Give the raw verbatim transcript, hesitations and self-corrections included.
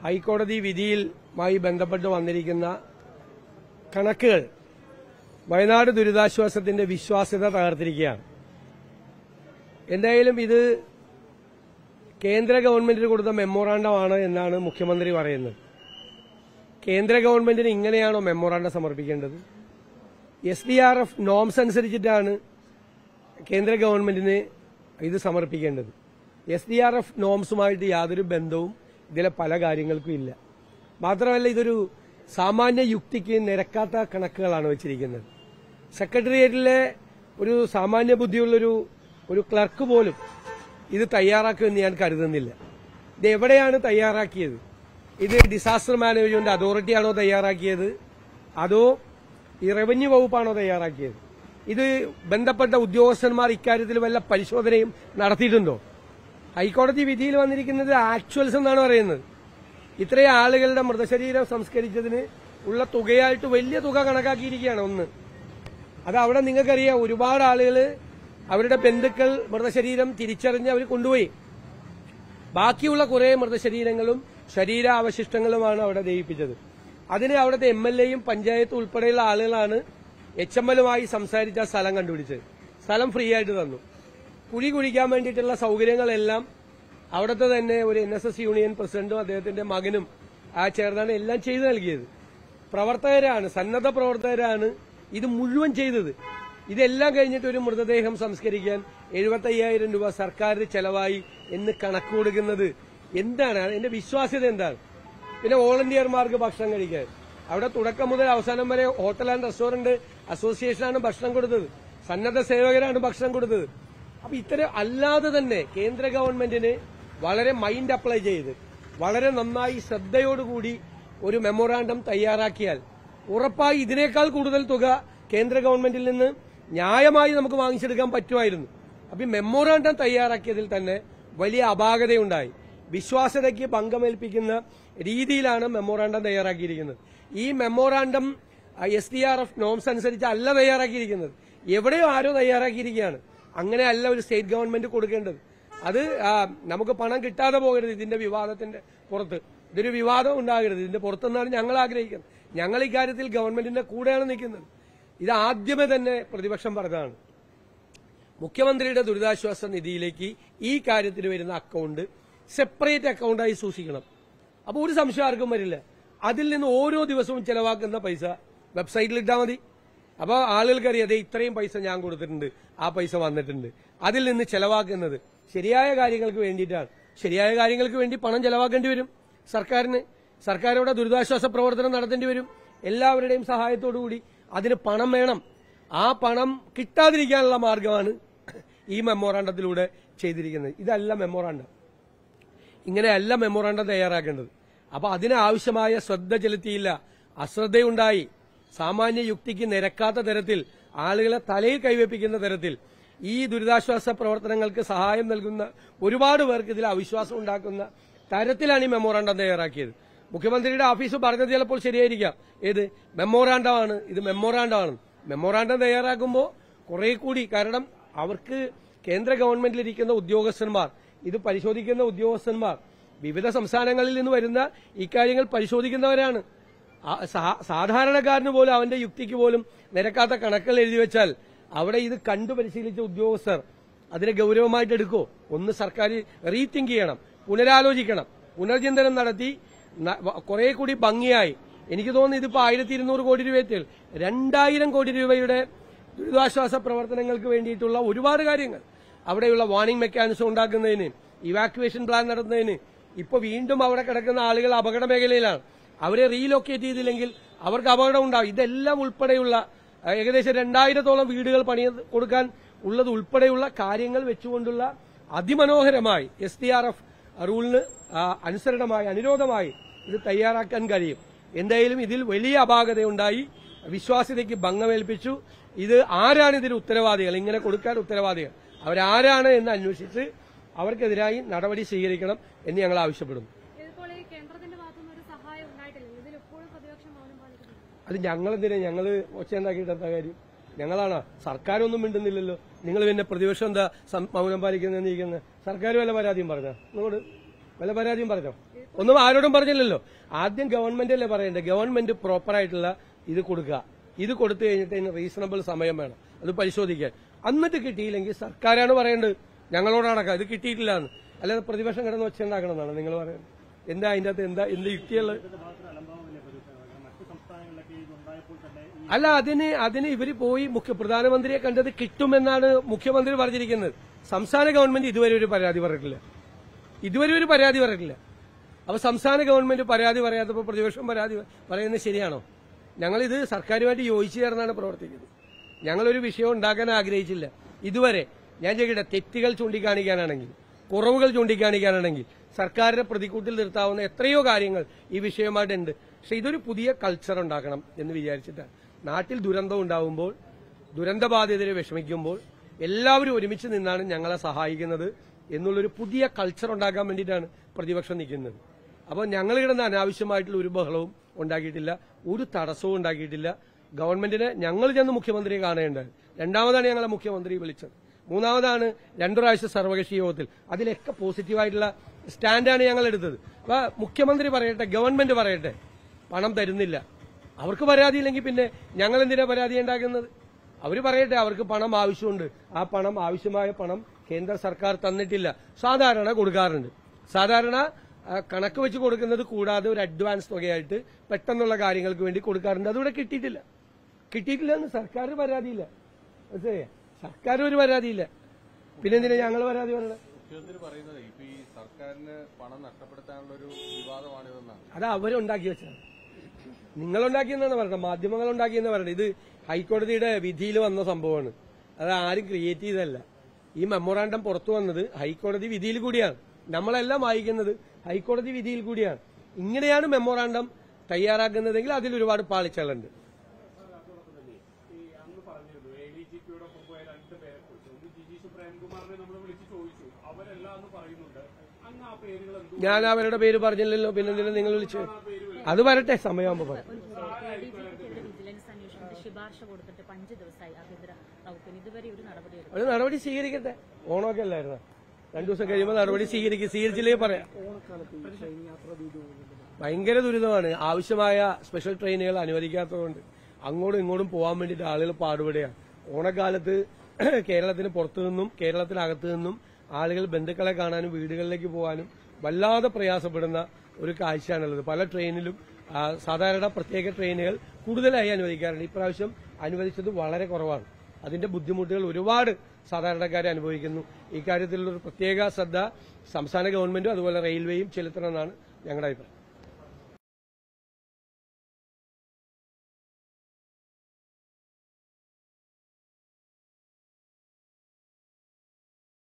ഹൈക്കോടതി വിധിയുമായി ബന്ധപ്പെട്ട് വന്നിരിക്കുന്ന കണക്കുകൾ വയനാട് ദുരിതാശ്വാസത്തിന്റെ വിശ്വാസ്യത തകർത്തിരിക്കുകയാണ്. എന്തായാലും ഇത് കേന്ദ്ര ഗവൺമെന്റിന് കൊടുത്ത മെമ്മോറാണ്ടമാണ് എന്നാണ് മുഖ്യമന്ത്രി പറയുന്നത്. കേന്ദ്ര ഗവൺമെന്റിന് ഇങ്ങനെയാണോ മെമ്മോറാണ്ടം സമർപ്പിക്കേണ്ടത്? S D R F norms അനുസരിച്ചിട്ടാണ് കേന്ദ്ര ഗവൺമെന്റിന് ഇത് സമർപ്പിക്കേണ്ടത്. എസ് ഡി ആർ എഫ് നോംസുമായിട്ട് യാതൊരു ബന്ധവും ഇതിലെ പല കാര്യങ്ങൾക്കും ഇല്ല. മാത്രമല്ല, ഇതൊരു സാമാന്യ യുക്തിക്ക് നിരക്കാത്ത കണക്കുകളാണ് വെച്ചിരിക്കുന്നത്. സെക്രട്ടേറിയറ്റിലെ ഒരു സാമാന്യ ബുദ്ധിയുള്ളൊരു ഒരു ക്ലർക്ക് പോലും ഇത് തയ്യാറാക്കുമെന്ന് ഞാൻ കരുതുന്നില്ല. ഇത് എവിടെയാണ് തയ്യാറാക്കിയത്? ഇത് ഡിസാസ്റ്റർ മാനേജ്മെന്റ് അതോറിറ്റിയാണോ തയ്യാറാക്കിയത്, അതോ ഈ റവന്യൂ വകുപ്പാണോ തയ്യാറാക്കിയത്? ഇത് ബന്ധപ്പെട്ട ഉദ്യോഗസ്ഥന്മാർ ഇക്കാര്യത്തിൽ വല്ല പരിശോധനയും നടത്തിയിട്ടുണ്ടോ? ഹൈക്കോടതി വിധിയിൽ വന്നിരിക്കുന്നത് ആക്ച്വൽസ് എന്നാണ് പറയുന്നത്. ഇത്രയും ആളുകളുടെ മൃതശരീരം സംസ്കരിച്ചതിന് ഉള്ള തുകയായിട്ട് വലിയ തുക കണക്കാക്കിയിരിക്കുകയാണ്. ഒന്ന് അത് അവിടെ നിങ്ങൾക്കറിയാം, ഒരുപാട് ആളുകൾ അവരുടെ ബന്ധുക്കൾ മൃതശരീരം തിരിച്ചറിഞ്ഞ് അവർ കൊണ്ടുപോയി. ബാക്കിയുള്ള കുറെ മൃതശരീരങ്ങളും ശരീരാവശിഷ്ടങ്ങളുമാണ് അവിടെ ദഹിപ്പിച്ചത്. അതിന് അവിടുത്തെ എം എൽ എയും പഞ്ചായത്തും ഉൾപ്പെടെയുള്ള ആളുകളാണ് എച്ച് എം എല്ലുമായി സംസാരിച്ച സ്ഥലം കണ്ടുപിടിച്ചത്. സ്ഥലം ഫ്രീ ആയിട്ട് തന്നു. കുഴി കുഴിക്കാൻ വേണ്ടിയിട്ടുള്ള സൌകര്യങ്ങളെല്ലാം അവിടുത്തെ തന്നെ ഒരു എൻ എസ് എസ് യൂണിയൻ പ്രസിഡന്റും അദ്ദേഹത്തിന്റെ മകനും ആ ചേർന്നാണ് എല്ലാം ചെയ്തു നൽകിയത്. പ്രവർത്തകരാണ്, സന്നദ്ധ പ്രവർത്തകരാണ് ഇത് മുഴുവൻ ചെയ്തത്. ഇതെല്ലാം കഴിഞ്ഞിട്ട് ഒരു മൃതദേഹം സംസ്കരിക്കാൻ എഴുപത്തി അയ്യായിരം രൂപ സർക്കാരിന് ചെലവായി എന്ന് കണക്ക് കൊടുക്കുന്നത് എന്താണ്? അതിന്റെ വിശ്വാസ്യത എന്താണ്? പിന്നെ വോളണ്ടിയർമാർക്ക് ഭക്ഷണം കഴിക്കാൻ അവിടെ തുടക്കം മുതൽ അവസാനം വരെ ഹോട്ടൽ ആൻഡ് റെസ്റ്റോറന്റ് അസോസിയേഷനാണ് ഭക്ഷണം കൊടുത്തത്, സന്നദ്ധ സേവകരാണ് ഭക്ഷണം കൊടുത്തത്. അപ്പൊ ഇത്തരം അല്ലാതെ തന്നെ കേന്ദ്ര ഗവൺമെന്റിന് വളരെ മൈൻഡ് അപ്ലൈ ചെയ്ത് വളരെ നന്നായി ശ്രദ്ധയോടുകൂടി ഒരു മെമ്മോറാണ്ടം തയ്യാറാക്കിയാൽ ഉറപ്പായി ഇതിനേക്കാൾ കൂടുതൽ തുക കേന്ദ്ര ഗവൺമെന്റിൽ നിന്ന് ന്യായമായി നമുക്ക് വാങ്ങിച്ചെടുക്കാൻ പറ്റുമായിരുന്നു. അപ്പൊ ഈ മെമ്മോറാണ്ടം തയ്യാറാക്കിയതിൽ തന്നെ വലിയ അപാകതയുണ്ടായി. വിശ്വാസ്യതയ്ക്ക് ഭംഗമേൽപ്പിക്കുന്ന രീതിയിലാണ് മെമ്മോറാണ്ടം തയ്യാറാക്കിയിരിക്കുന്നത്. ഈ memorandum S D R F norms അനുസരിച്ച് അല്ല തയ്യാറാക്കിയിരിക്കുന്നത്, എവിടെയോ ആരോ തയ്യാറാക്കിയിരിക്കുകയാണ്. അങ്ങനെയല്ല ഒരു സ്റ്റേറ്റ് ഗവൺമെന്റ് കൊടുക്കേണ്ടത്. അത് നമുക്ക് പണം കിട്ടാതെ പോകരുത്. ഇതിന്റെ വിവാദത്തിന്റെ പുറത്ത് ഇതൊരു വിവാദം ഉണ്ടാകരുത്. ഇതിന്റെ പുറത്തുനിന്നാണ് ഞങ്ങൾ ആഗ്രഹിക്കുന്നത്. ഞങ്ങൾ ഇക്കാര്യത്തിൽ ഗവൺമെന്റിന്റെ കൂടെയാണ് നിൽക്കുന്നത്. ഇത് ആദ്യമേ തന്നെ പ്രതിപക്ഷം പറഞ്ഞതാണ്. മുഖ്യമന്ത്രിയുടെ ദുരിതാശ്വാസ നിധിയിലേക്ക് ഈ കാര്യത്തിന് വരുന്ന അക്കൌണ്ട് സെപ്പറേറ്റ് അക്കൌണ്ടായി സൂക്ഷിക്കണം. അപ്പോൾ ഒരു സംശയം ആർക്കും വരില്ല. അതിൽ നിന്ന് ഓരോ ദിവസവും ചെലവാക്കുന്ന പൈസ വെബ്സൈറ്റിൽ ഇട്ടാൽ മതി. അപ്പോൾ ആളുകൾക്കറിയാം, അതെ ഇത്രയും പൈസ ഞാൻ കൊടുത്തിട്ടുണ്ട്, ആ പൈസ വന്നിട്ടുണ്ട്. അതിൽ നിന്ന് ചെലവാക്കുന്നത് ശരിയായ കാര്യങ്ങൾക്ക് വേണ്ടിയിട്ടാണ്. ശരിയായ കാര്യങ്ങൾക്ക് വേണ്ടി പണം ചെലവാക്കേണ്ടി വരും സർക്കാരിന്. സർക്കാരിവിടെ ദുരിതാശ്വാസ പ്രവർത്തനം നടത്തേണ്ടി വരും. എല്ലാവരുടെയും സഹായത്തോടുകൂടി അതിന് പണം വേണം. ആ പണം കിട്ടാതിരിക്കാനുള്ള മാർഗമാണ് ഈ മെമ്മോറാണ്ടത്തിലൂടെ ചെയ്തിരിക്കുന്നത്. ഇതല്ല മെമ്മോറാണ്ടം, ഇങ്ങനെയല്ല മെമ്മോറാണ്ടം തയ്യാറാക്കേണ്ടത്. അപ്പൊ അതിനാവശ്യമായ ശ്രദ്ധ ചെലുത്തിയില്ല, അശ്രദ്ധയുണ്ടായി. സാമാന്യ യുക്തിക്ക് നിരക്കാത്ത തരത്തിൽ, ആളുകളെ തലയിൽ കൈവെപ്പിക്കുന്ന തരത്തിൽ ഈ ദുരിതാശ്വാസ പ്രവർത്തനങ്ങൾക്ക് സഹായം നൽകുന്ന ഒരുപാട് പേർക്ക് ഇതിൽ അവിശ്വാസം ഉണ്ടാക്കുന്ന തരത്തിലാണ് ഈ മെമ്മോറാണ്ടം തയ്യാറാക്കിയത്. മുഖ്യമന്ത്രിയുടെ ഓഫീസ് പറഞ്ഞത് ചിലപ്പോൾ ശരിയായിരിക്കാം. ഏത് മെമ്മോറാണ്ടമാണ് ഇത്, മെമ്മോറാണ്ടമാണ്. മെമ്മോറാണ്ടം തയ്യാറാക്കുമ്പോൾ കുറെ കൂടി, കാരണം അവർക്ക് കേന്ദ്ര ഗവൺമെന്റിലിരിക്കുന്ന ഉദ്യോഗസ്ഥന്മാർ, ഇത് പരിശോധിക്കുന്ന ഉദ്യോഗസ്ഥന്മാർ വിവിധ സംസ്ഥാനങ്ങളിൽ നിന്ന് വരുന്ന ഇക്കാര്യങ്ങൾ പരിശോധിക്കുന്നവരാണ്. സാധാരണക്കാരന് പോലും അവന്റെ യുക്തിക്ക് പോലും നിരക്കാത്ത കണക്കുകൾ എഴുതി വെച്ചാൽ അവിടെ ഇത് കണ്ടു പരിശീലിച്ച ഉദ്യോഗസ്ഥർ അതിനെ ഗൌരവമായിട്ട് എടുക്കുമോ? ഒന്ന് സർക്കാർ റീതിങ്ക് ചെയ്യണം, പുനരാലോചിക്കണം, പുനർചിന്തനം നടത്തി കുറെ കൂടി ഭംഗിയായി. എനിക്ക് തോന്നുന്നു ഇതിപ്പോ ആയിരത്തി ഇരുന്നൂറ് കോടി രൂപയിൽ രണ്ടായിരം കോടി രൂപയുടെ ദുരിതാശ്വാസ പ്രവർത്തനങ്ങൾക്ക് വേണ്ടിയിട്ടുള്ള ഒരുപാട് കാര്യങ്ങൾ, അവിടെയുള്ള വാർണിംഗ് മെക്കാനിസം ഉണ്ടാക്കുന്നതിന്, ഇവാക്യുവേഷൻ പ്ലാൻ നടത്തുന്നതിന്. ഇപ്പൊ വീണ്ടും അവിടെ കിടക്കുന്ന ആളുകൾ അപകട മേഖലയിലാണ്. അവരെ റീലൊക്കേറ്റ് ചെയ്തില്ലെങ്കിൽ അവർക്ക് അപകടം ഉണ്ടാവും. ഇതെല്ലാം ഉൾപ്പെടെയുള്ള ഏകദേശം രണ്ടായിരത്തോളം വീടുകൾ പണി കൊടുക്കാൻ ഉള്ളത് ഉൾപ്പെടെയുള്ള കാര്യങ്ങൾ വെച്ചുകൊണ്ടുള്ള അതിമനോഹരമായി എസ് ഡി ആർ എഫ് റൂളിന് അനുസരണമായി അനുരോധമായി ഇത് തയ്യാറാക്കാൻ കഴിയും. എന്തായാലും ഇതിൽ വലിയ അപാകതയുണ്ടായി, വിശ്വാസ്യതയ്ക്ക് ഭംഗമേൽപ്പിച്ചു. ഇത് ആരാണ് ഇതിന് ഉത്തരവാദികൾ, ഇങ്ങനെ കൊടുക്കാൻ ഉത്തരവാദികൾ അവരാരാണ് എന്ന് അന്വേഷിച്ച് അവർക്കെതിരായി നടപടി സ്വീകരിക്കണം എന്ന് ഞങ്ങൾ ആവശ്യപ്പെടുന്നു. അത് ഞങ്ങളെന്തിനാ, ഞങ്ങൾ ഒച്ചയുണ്ടാക്കിയിട്ട് എന്താ കാര്യം? ഞങ്ങളാണോ? സർക്കാരൊന്നും മിണ്ടുന്നില്ലല്ലോ. നിങ്ങൾ പിന്നെ പ്രതിപക്ഷം എന്താ മൗനം പാലിക്കുന്നതെന്ന് ഇരിക്കുന്നത്? സർക്കാർ വല്ല പരാതിയും പറഞ്ഞോ? നിങ്ങളോട് വല്ല പരാതിയും പറഞ്ഞോ? ഒന്നും ആരോടും പറഞ്ഞില്ലല്ലോ. ആദ്യം ഗവൺമെന്റ് അല്ലേ പറയേണ്ടത്. ഗവൺമെന്റ് പ്രോപ്പറായിട്ടുള്ള ഇത് കൊടുക്കുക. ഇത് കൊടുത്തു കഴിഞ്ഞിട്ട് അതിന് റീസണബിൾ സമയം വേണം അത് പരിശോധിക്കാൻ. എന്നിട്ട് കിട്ടിയില്ലെങ്കിൽ സർക്കാരാണ് പറയേണ്ടത്, ഞങ്ങളോടടക്കാം ഇത് കിട്ടിയിട്ടില്ല എന്ന്. അല്ലാതെ പ്രതിപക്ഷം കിടന്ന് വെച്ചുണ്ടാക്കണം എന്നാണ് നിങ്ങൾ പറയുന്നത്. എന്താ അതിന്റെ അകത്ത് എന്താ എന്ത് യുക്തിയുള്ളത്? അല്ല, അതിന് അതിന് ഇവര് പോയി മുഖ്യ പ്രധാനമന്ത്രിയെ കണ്ടത് കിട്ടുമെന്നാണ് മുഖ്യമന്ത്രി പറഞ്ഞിരിക്കുന്നത്. സംസ്ഥാന ഗവൺമെന്റ് ഇതുവരെ ഒരു പരാതി പറഞ്ഞിട്ടില്ല. ഇതുവരെ ഒരു പരാതി പറഞ്ഞിട്ടില്ല. അപ്പൊ സംസ്ഥാന ഗവൺമെന്റ് പരാതി പറയാത്തപ്പോൾ പ്രതിപക്ഷം പരാതി പറയുന്നത് ശരിയാണോ? ഞങ്ങളിത് സർക്കാരുമായിട്ട് യോജിച്ചു ചേർന്നാണ് പ്രവർത്തിക്കുന്നത്. ഞങ്ങളൊരു വിഷയം ഉണ്ടാക്കാൻ ആഗ്രഹിച്ചില്ല ഇതുവരെ. ഞാൻ ചോദിക്കട്ടെ, തെറ്റുകൾ ചൂണ്ടിക്കാണിക്കാനാണെങ്കിൽ, കുറവുകൾ ചൂണ്ടിക്കാണിക്കാനാണെങ്കിൽ സർക്കാരിനെ പ്രതിക്കൂട്ടിൽ നിർത്താവുന്ന എത്രയോ കാര്യങ്ങൾ ഈ വിഷയമായിട്ടുണ്ട്. പക്ഷെ ഇതൊരു പുതിയ കൾച്ചർ ഉണ്ടാക്കണം എന്ന് വിചാരിച്ചിട്ടാണ്. നാട്ടിൽ ദുരന്തം ഉണ്ടാവുമ്പോൾ, ദുരന്തബാധിതരെ വിഷമിക്കുമ്പോൾ എല്ലാവരും ഒരുമിച്ച് നിന്നാണ് ഞങ്ങളെ സഹായിക്കുന്നത് എന്നുള്ളൊരു പുതിയ കൾച്ചർ ഉണ്ടാക്കാൻ വേണ്ടിയിട്ടാണ് പ്രതിപക്ഷം നിൽക്കുന്നത്. അപ്പോൾ ഞങ്ങൾ കിടന്ന് അനാവശ്യമായിട്ടുള്ള ഒരു ബഹളവും ഉണ്ടാക്കിയിട്ടില്ല, ഒരു തടസ്സവും ഉണ്ടാക്കിയിട്ടില്ല. ഗവൺമെന്റിനെ ഞങ്ങൾ ചെന്ന് മുഖ്യമന്ത്രിയെ കാണേണ്ടത്. രണ്ടാമതാണ് ഞങ്ങളെ മുഖ്യമന്ത്രി വിളിച്ചത്. മൂന്നാമതാണ് രണ്ടു പ്രാവശ്യം സർവകക്ഷി യോഗത്തിൽ. അതിലൊക്കെ പോസിറ്റീവായിട്ടുള്ള സ്റ്റാൻഡാണ് ഞങ്ങൾ എടുത്തത്. അപ്പൊ മുഖ്യമന്ത്രി പറയട്ടെ, ഗവൺമെന്റ് പറയട്ടെ, പണം തരുന്നില്ല. അവർക്ക് പരാതിയില്ലെങ്കിൽ പിന്നെ ഞങ്ങൾ എന്തിനാ പരാതി ഉണ്ടാക്കുന്നത്? അവർ പറയട്ടെ, അവർക്ക് പണം ആവശ്യമുണ്ട്. ആ പണം, ആവശ്യമായ പണം കേന്ദ്ര സർക്കാർ തന്നിട്ടില്ല. സാധാരണ കൊടുക്കാറുണ്ട്. സാധാരണ കണക്ക് വെച്ച് കൊടുക്കുന്നത് കൂടാതെ ഒരു അഡ്വാൻസ് തുകയായിട്ട് പെട്ടെന്നുള്ള കാര്യങ്ങൾക്ക് വേണ്ടി കൊടുക്കാറുണ്ട്. അതിവിടെ കിട്ടിയിട്ടില്ല. കിട്ടിയിട്ടില്ല എന്ന് സർക്കാർ പരാതിയില്ല. മനസ്സിലായ? സർക്കാർ ഒരു പരാതിയില്ല. പിന്നെന്തിനാ ഞങ്ങൾ പരാതി പറയണത്? മുഖ്യമന്ത്രി പറയുന്നത് ഇപ്പൊ ഈ സർക്കാരിന് പണം നഷ്ടപ്പെടുത്താനുള്ള ഒരു വിവാദമാണിതെന്നാണ്. അത് അവരുണ്ടാക്കി വെച്ചതാണ്. നിങ്ങളുണ്ടാക്കിയെന്നാണ് പറയുന്നത്, മാധ്യമങ്ങൾ ഉണ്ടാക്കിയെന്ന് പറയുന്നത്. ഇത് ഹൈക്കോടതിയുടെ വിധിയിൽ വന്ന സംഭവമാണ്. അത് ആരും ക്രിയേറ്റ് ചെയ്തതല്ല. ഈ മെമ്മോറാണ്ടം പുറത്തു വന്നത് ഹൈക്കോടതി വിധിയിൽ കൂടിയാണ്. നമ്മളെല്ലാം വായിക്കുന്നത് ഹൈക്കോടതി വിധിയിൽ കൂടിയാണ്. ഇങ്ങനെയാണ് മെമ്മോറാണ്ടം തയ്യാറാക്കുന്നതെങ്കിൽ അതിൽ ഒരുപാട് പാളിച്ചകളുണ്ട്. ഞാൻ അവരുടെ പേര് പറഞ്ഞില്ലല്ലോ, പിന്നെന്തിനാ നിങ്ങൾ വിളിച്ചു? അത് വരട്ടെ, സമയമാകുമ്പോ പറയാം. ഒരു നടപടി സ്വീകരിക്കട്ടെ. ഓണമൊക്കെ അല്ലായിരുന്ന രണ്ടു ദിവസം കഴിയുമ്പോൾ നടപടി സ്വീകരിക്കും. സ്വീകരിച്ചില്ലേ പറയാം. ഭയങ്കര ദുരിതമാണ്. ആവശ്യമായ സ്പെഷ്യൽ ട്രെയിനുകൾ അനുവദിക്കാത്തതുകൊണ്ട് അങ്ങോട്ടും ഇങ്ങോട്ടും പോകാൻ വേണ്ടിയിട്ട് ആളുകൾ പാടുപെടുകയാണ്. ഓണക്കാലത്ത് കേരളത്തിന് പുറത്തു നിന്നും കേരളത്തിനകത്തു നിന്നും ആളുകൾ ബന്ധുക്കളെ കാണാനും വീടുകളിലേക്ക് പോകാനും വല്ലാതെ പ്രയാസപ്പെടുന്ന ഒരു കാഴ്ചയാണുള്ളത്. പല ട്രെയിനിലും സാധാരണ പ്രത്യേക ട്രെയിനുകൾ കൂടുതലായി അനുവദിക്കാറുണ്ട്. ഇപ്രാവശ്യം അനുവദിച്ചത് വളരെ കുറവാണ്. അതിന്റെ ബുദ്ധിമുട്ടുകൾ ഒരുപാട് സാധാരണക്കാരെ അനുഭവിക്കുന്നു. ഇക്കാര്യത്തിലുള്ള ഒരു പ്രത്യേക ശ്രദ്ധ സംസ്ഥാന ഗവൺമെന്റും അതുപോലെ റെയിൽവേയും ചെലുത്തണമെന്നാണ് ഞങ്ങളുടെ അഭിപ്രായം.